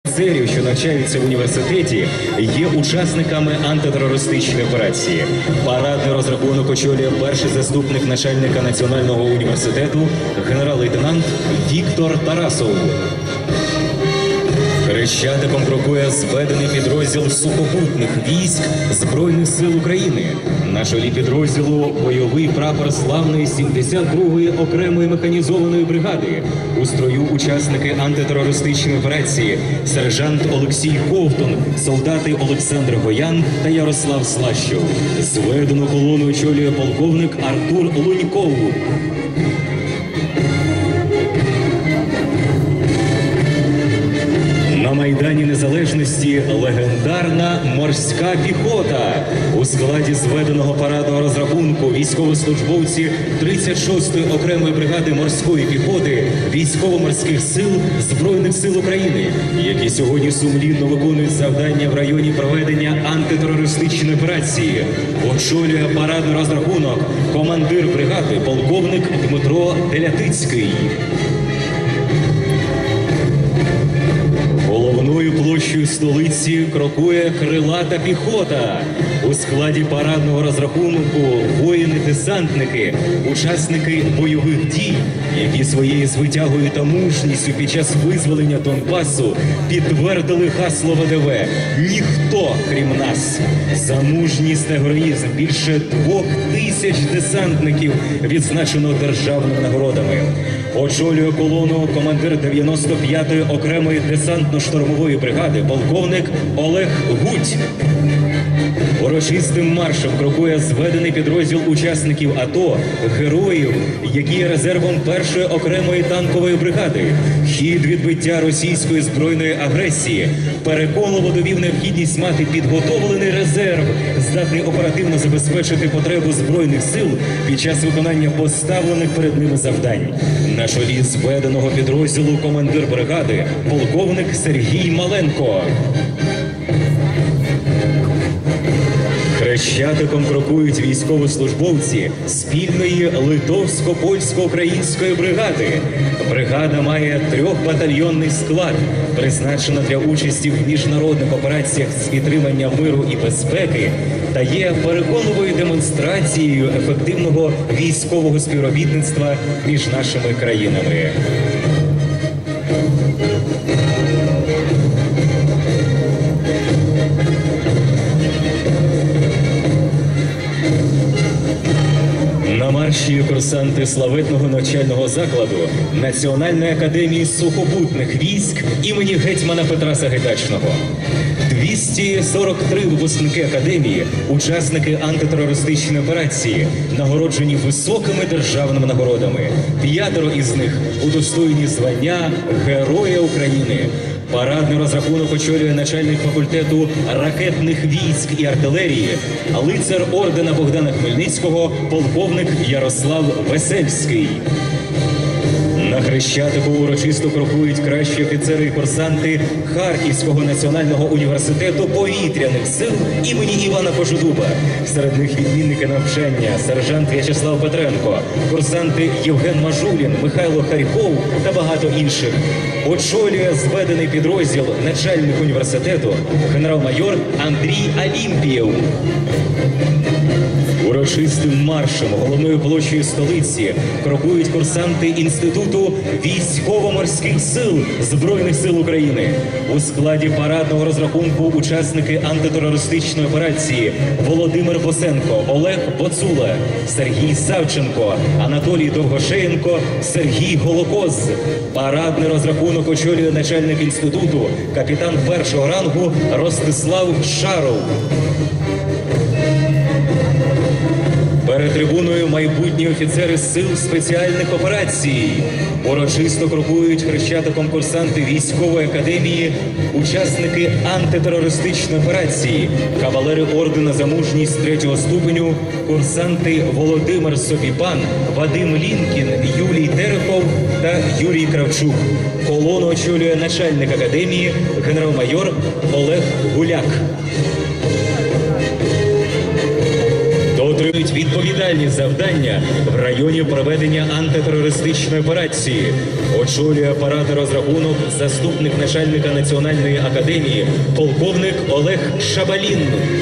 Офіцерів, що навчаються в університеті, є учасниками антитерористичної операції. Парадний розрахунок очолює перший заступник начальника Національного університету генерал-лейтенант Віктор Тарасов. Хрещатиком крокує зведений підрозділ сухопутних військ Збройних сил України. На чолі підрозділу бойовий прапор славної 72-ї окремої механізованої бригади. У строю учасники антитерористичної операції сержант Олексій Ковтун, солдати Олександр Гоян та Ярослав Слащов. Зведену колону очолює полковник Артур Луньков. На Майдані Незалежності легендарна морська піхота. У складі зведеного парадного розрахунку військовослужбовці 36-ї окремої бригади морської піхоти Військово-морських сил Збройних сил України, які сьогодні сумлінно виконують завдання в районі проведення антитерористичної операції. Очолює парадний розрахунок командир бригади полковник Дмитро Телятицький. Головною площею столиці крокує крилата піхота. У складі парадного розрахунку воїни-десантники, учасники бойових дій, які своєю звитягою та мужністю під час визволення Донбасу підтвердили гасло ВДВ «Ніхто, крім нас». За мужність та героїзм більше 2000 десантників відзначено державними нагородами. Очолює колону командир 95-ї окремої десантно-штурмової бригади полковник Олег Гудь. Урочистим маршем крокує зведений підрозділ учасників АТО, героїв, які є резервом першої окремої танкової бригади. Хід відбиття російської збройної агресії переконливо довів необхідність мати підготовлений резерв, здатний оперативно забезпечити потребу Збройних сил під час виконання поставлених перед ними завдань. На чолі зведеного підрозділу командир бригади полковник Сергій Маленко. Хрещатиком крокують військовослужбовці спільної литовсько-польсько-української бригади. Бригада має 3-батальйонний склад, призначена для участі в міжнародних операціях з підтримання миру і безпеки та є переконливою демонстрацією ефективного військового співробітництва між нашими країнами. На марші курсанти славетного навчального закладу Національної академії сухопутних військ імені гетьмана Петра Сагайдачного. 243 випускники академії, учасники антитерористичної операції, нагороджені високими державними нагородами. 5 із них удостоєні звання Героя України. Парадний розрахунок очолює начальник факультету ракетних військ і артилерії, лицар ордена Богдана Хмельницького, полковник Ярослав Весельський. На Хрещатику урочисто крокують кращі офіцери і курсанти Харківського національного університету повітряних сил імені Івана Кожедуба. Серед них відмінники навчання сержант В'ячеслав Петренко, курсанти Євген Мажулін, Михайло Харьков та багато інших. Очолює зведений підрозділ начальник університету генерал-майор Андрій Алімпієв. Урочистим маршем головною площею столиці крокують курсанти Інституту військово-морських сил Збройних сил України. У складі парадного розрахунку учасники антитерористичної операції Володимир Босенко, Олег Боцула, Сергій Савченко, Анатолій Довгошеєнко, Сергій Голокоз. Парадний розрахунок очолює начальник інституту, капітан першого рангу Ростислав Шаров. Перед трибуною майбутні офіцери сил спеціальних операцій. Урочисто крокують Хрещатиком курсанти військової академії, учасники антитерористичної операції, кавалери ордена за мужність 3-го ступеню, курсанти Володимир Собіпан, Вадим Лінкін, Юлій Терехов та Юрій Кравчук. Колону очолює начальник академії генерал-майор Олег Гуляк. Отримують виконують відповідальні завдання в районі проведення антитерористичної операції. Очолює апаратний розрахунок заступник начальника Національної академії полковник Олег Шабалін.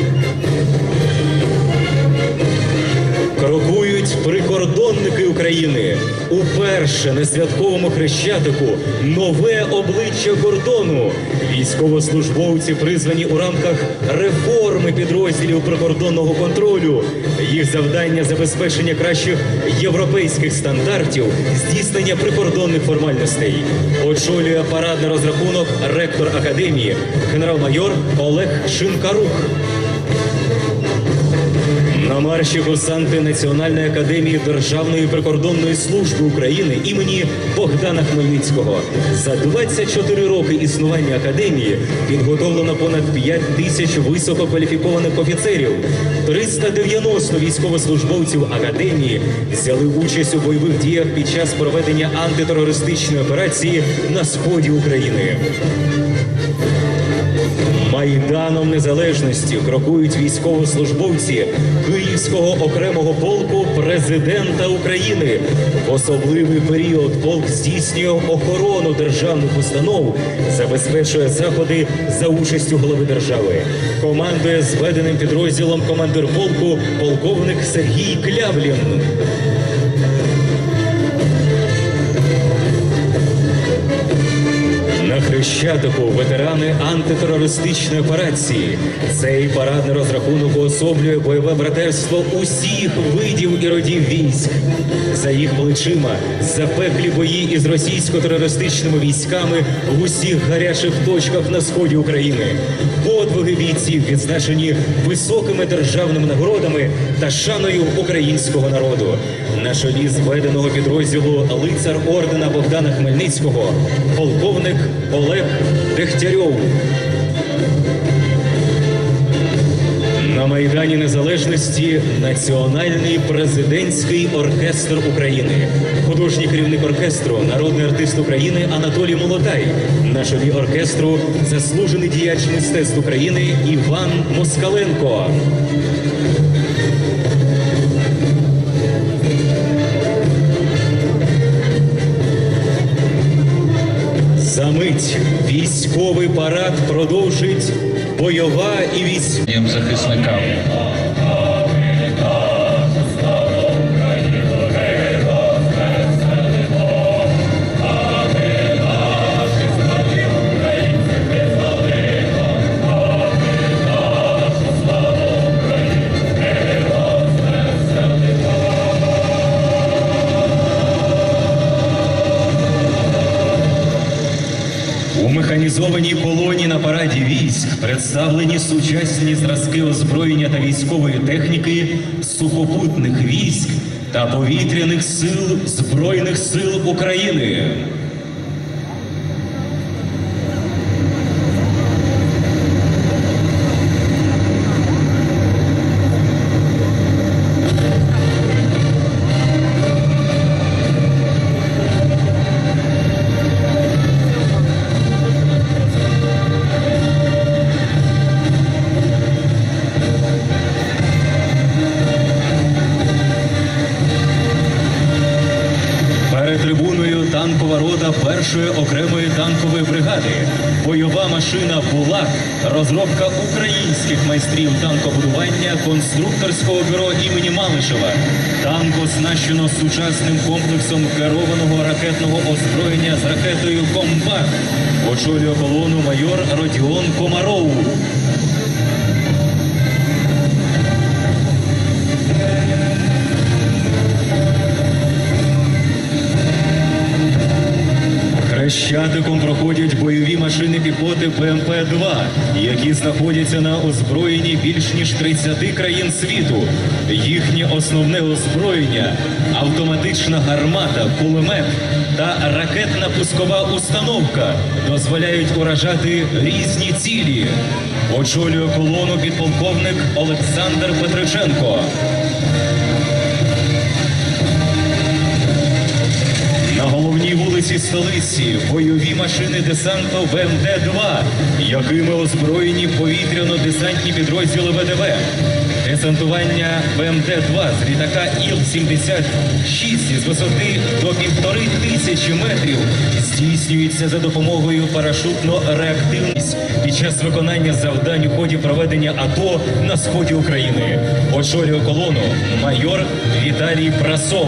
Крокують прикордонники України. Уперше на святковому Хрещатику нове обличчя кордону. Військовослужбовці призвані у рамках реформи підрозділів прикордонного контролю. Їх завдання – забезпечення кращих європейських стандартів, здійснення прикордонних формальностей. Очолює парадний розрахунок ректор академії, генерал-майор Олег Шинкарук. На марші курсанти Національної академії Державної прикордонної служби України імені Богдана Хмельницького. За 24 роки існування академії підготовлено понад 5 тисяч висококваліфікованих офіцерів. 390 військовослужбовців академії взяли участь у бойових діях під час проведення антитерористичної операції на сході України. Майданом Незалежності крокують військовослужбовці Київського окремого полку Президента України. В особливий період полк здійснює охорону державних установ, забезпечує заходи за участю голови держави. Командує зведеним підрозділом командир полку полковник Сергій Клявлін. На Хрещатику ветерани антитерористичної операції. Цей парадний розрахунок уособлює бойове братерство усіх видів і родів військ. За їх плечима запеклі бої із російсько-терористичними військами в усіх гарячих точках на сході України. Подвиги бійців відзначені високими державними нагородами та шаною українського народу. На чолі зведеного підрозділу лицар ордена Богдана Хмельницького полковник Олег Дегтярьов. На Майдані Незалежності Національний президентський оркестр України. Художній керівник оркестру, народний артист України Анатолій Молотай. На чолі оркестру заслужений діяч мистецтв України Іван Москаленко. Замить військовий парад продовжить бойова і військовим захисникам. У механізованій колоні на параді військ представлені сучасні зразки озброєння та військової техніки сухопутних військ та повітряних сил Збройних сил України. Перед трибуною танкова рота першої окремої танкової бригади. Бойова машина «Булак» – розробка українських майстрів танкобудування конструкторського бюро імені Малишева. Танк оснащено сучасним комплексом керованого ракетного озброєння з ракетою «Комбат». Очолює колону майор Родіон Комаров. Хрещатиком проходять бойові машини піхоти БМП-2, які знаходяться на озброєнні більш ніж 30 країн світу. Їхнє основне озброєння – автоматична гармата, кулемет та ракетна пускова установка дозволяють уражати різні цілі. Очолює колону підполковник Олександр Петриченко. На головній вулиці столиці бойові машини десанту БМД-2, якими озброєні повітряно-десантні підрозділи ВДВ. Десантування БМД-2 з літака Іл-76 із висоти до 1500 метрів здійснюється за допомогою парашутно-реактивність під час виконання завдань у ході проведення АТО на сході України. Очолює колону майор Віталій Прасов.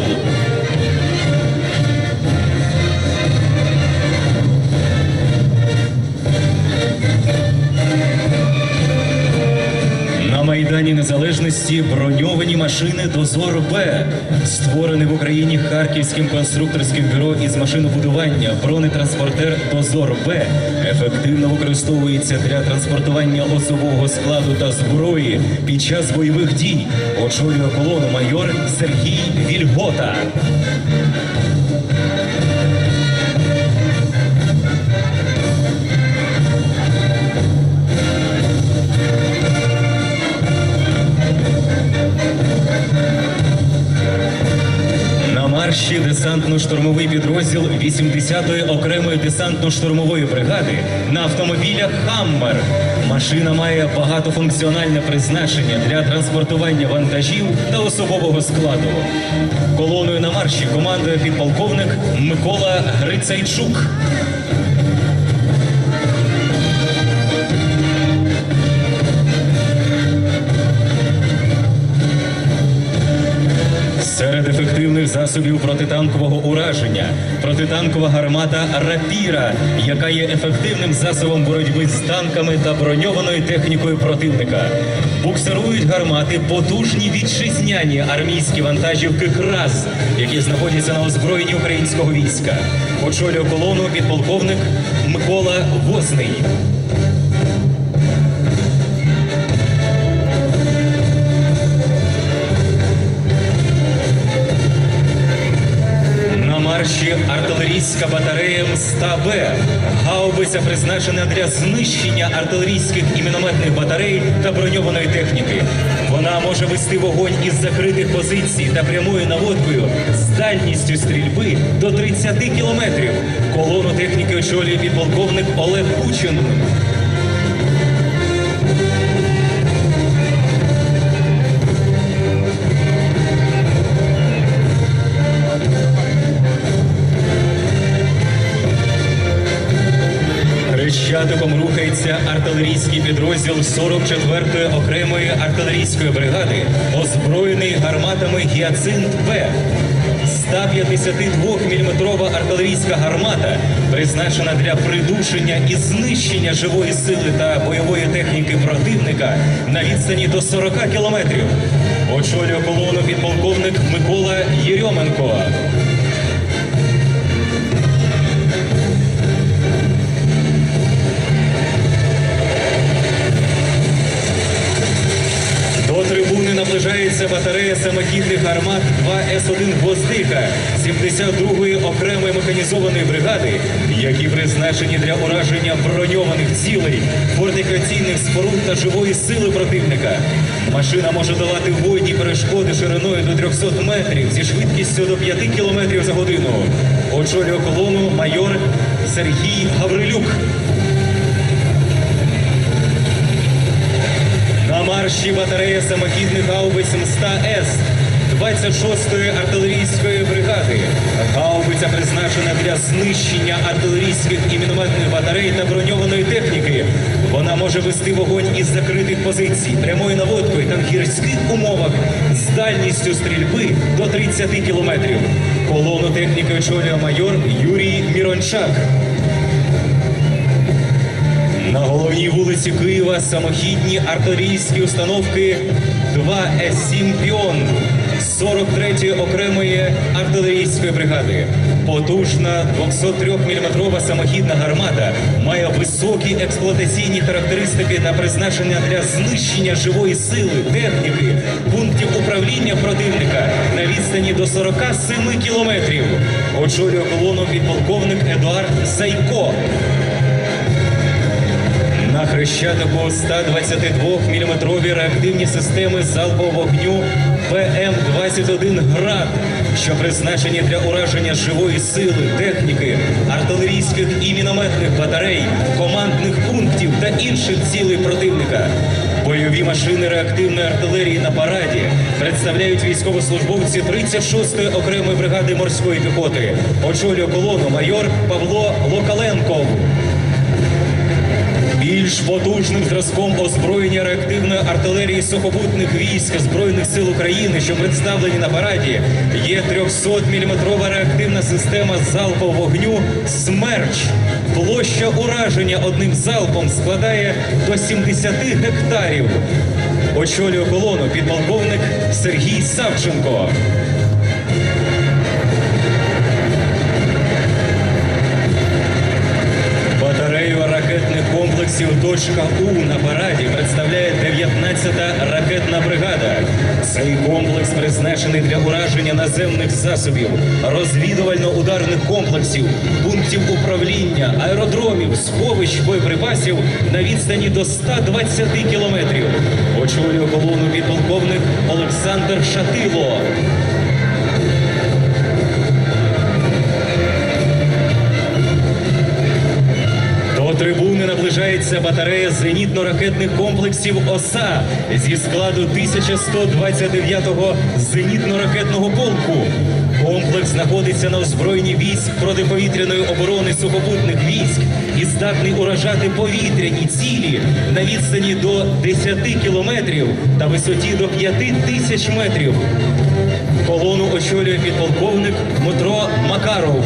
На Майдані Незалежності броньовані машини «Дозор-Б», створений в Україні Харківським конструкторським бюро із машинобудування. Бронетранспортер «Дозор-Б» ефективно використовується для транспортування особового складу та зброї під час бойових дій. Очолює колону майор Сергій Вільгота. На марші десантно-штурмовий підрозділ 80-ї окремої десантно-штурмової бригади на автомобілях «Хаммер». Машина має багатофункціональне призначення для транспортування вантажів та особового складу. Колоною на марші командує підполковник Микола Грицайчук. Серед ефективних засобів протитанкового ураження протитанкова гармата «Рапіра», яка є ефективним засобом боротьби з танками та броньованою технікою противника. Буксирують гармати потужні вітчизняні армійські вантажівки «КРАЗ», які знаходяться на озброєнні українського війська. Очолює колону підполковник Микола Возний. На марші артилерійська батарея МСТА-Б. Гаубиця призначена для знищення артилерійських і мінометних батарей та броньованої техніки. Вона може вести вогонь із закритих позицій та прямою наводкою з дальністю стрільби до 30 кілометрів. Колону техніки очолює підполковник Олег Кучин. Хрещатиком рухається артилерійський підрозділ 44-ї окремої артилерійської бригади, озброєний гарматами «Гіацинт-Б». 152-мм артилерійська гармата призначена для придушення і знищення живої сили та бойової техніки противника на відстані до 40 кілометрів. Очолює колону підполковник Микола Єрьоменко. До трибуни наближається батарея самохідних гармат 2С1 «Гвоздика» 72-ї окремої механізованої бригади, які призначені для ураження броньованих цілей, фортифікаційних споруд та живої сили противника. Машина може долати водні перешкоди шириною до 300 метрів зі швидкістю до 5 км за годину. Очолює колону майор Сергій Гаврилюк. На марші батарея самохідних гаубиць МСТА-С 26-ї артилерійської бригади. Гаубиця призначена для знищення артилерійських і мінометних батарей та броньованої техніки. Вона може вести вогонь із закритих позицій, прямою наводкою та в гірських умовах з дальністю стрільби до 30 кілометрів. Колону техніки очолює майор Юрій Мірончак. На головній вулиці Києва самохідні артилерійські установки 2С7 «Піон» 43-ї окремої артилерійської бригади. Потужна 203-мм самохідна гармата має високі експлуатаційні характеристики та призначення для знищення живої сили, техніки, пунктів управління противника на відстані до 47 кілометрів. Очолює колону підполковник Едуард Зайко. На Хрещатику 122-мм реактивні системи залпового вогню ПМ-21 «Град», що призначені для ураження живої сили, техніки, артилерійських і мінометних батарей, командних пунктів та інших цілей противника. Бойові машини реактивної артилерії на параді представляють військовослужбовці 36-ї окремої бригади морської піхоти. Очолює колону майор Павло Локаленков. Більш потужним зразком озброєння реактивної артилерії сухопутних військ Збройних сил України, що представлені на параді, є 300-мм реактивна система залпового вогню «Смерч». Площа ураження одним залпом складає до 70 гектарів. Очолює колону підполковник Сергій Савченко. Батарею ракетних комплексів «Точка У» на параді представляє 19-та ракетна бригада. Цей комплекс призначений для ураження наземних засобів, розвідувально-ударних комплексів, пунктів управління, аеродромів, сховищ боєприпасів на відстані до 120 кілометрів. Очолює колону підполковник Олександр Шатило. До трибуни наближається батарея зенітно-ракетних комплексів «Оса» зі складу 1129-го зенітно-ракетного полку. Комплекс знаходиться на озброєнні військ протиповітряної оборони сухопутних військ і здатний уражати повітряні цілі на відстані до 10 кілометрів та висоті до 5000 метрів. Колону очолює підполковник Дмитро Макаров.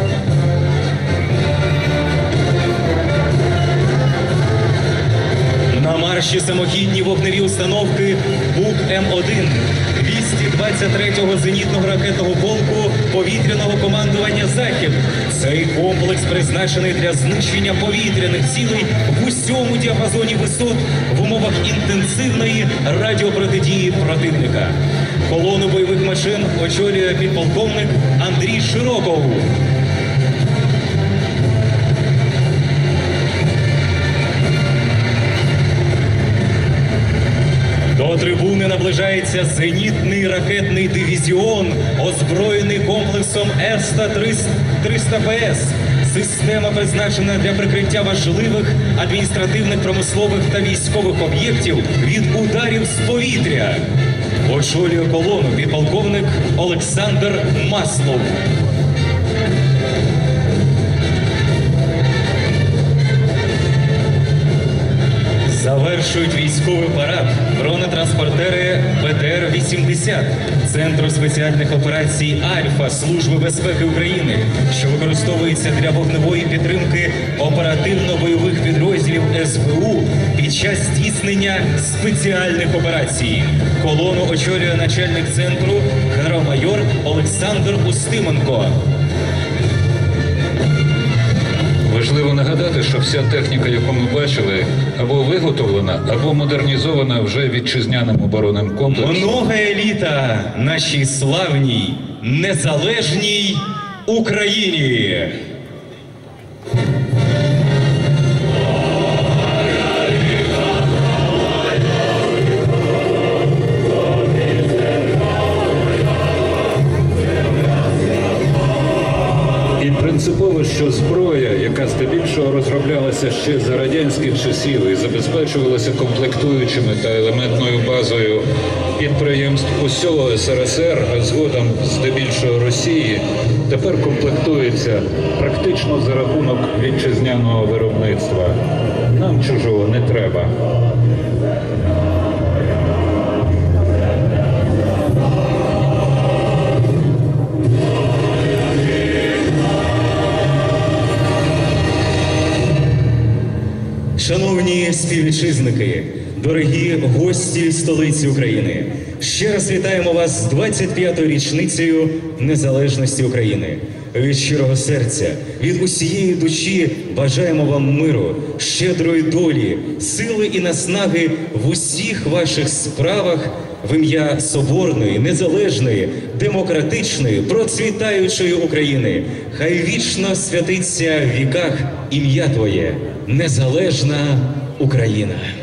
На марші самохідні вогневі установки БУК-М1 223-го зенітного ракетного полку повітряного командування «Захід». Цей комплекс призначений для знищення повітряних цілей в усьому діапазоні висот в умовах інтенсивної радіопротидії противника. Колону бойових машин очолює підполковник Андрій Широков. До трибуни наближається зенітний ракетний дивізіон, озброєний комплексом С-300ПС. Система призначена для прикриття важливих адміністративних, промислових та військових об'єктів від ударів з повітря. Очолює колону підполковник Олександр Маслов. Завершують військовий парад бронетранспортери БТР-80 Центру спеціальних операцій «Альфа» Служби безпеки України, що використовується для вогневої підтримки оперативно-бойових підрозділів СБУ під час здійснення спеціальних операцій. Колону очолює начальник центру генерал-майор Олександр Устименко. Важливо нагадати, що вся техніка, яку ми бачили, або виготовлена, або модернізована вже вітчизняним оборонним комплексом. Многое літа нашій славній, незалежній Україні! Принципово, що зброя, яка здебільшого розроблялася ще за радянських часів і забезпечувалася комплектуючими та елементною базою підприємств усього СРСР, а згодом здебільшого Росії, тепер комплектується практично за рахунок вітчизняного виробництва. Нам чужого не треба. Шановні співвітчизники, дорогі гості столиці України, ще раз вітаємо вас з 25-ю річницею незалежності України. Від щирого серця, від усієї душі бажаємо вам миру, щедрої долі, сили і наснаги в усіх ваших справах в ім'я соборної, незалежної, демократичної, процвітаючої України. Хай вічно святиться в віках ім'я Твоє, незалежна Україна.